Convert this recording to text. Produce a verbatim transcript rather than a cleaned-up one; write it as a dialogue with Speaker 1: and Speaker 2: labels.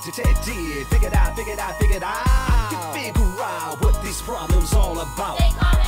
Speaker 1: Math Detective. Figured out, figured out, figured out. I can figure out what this problem's all about.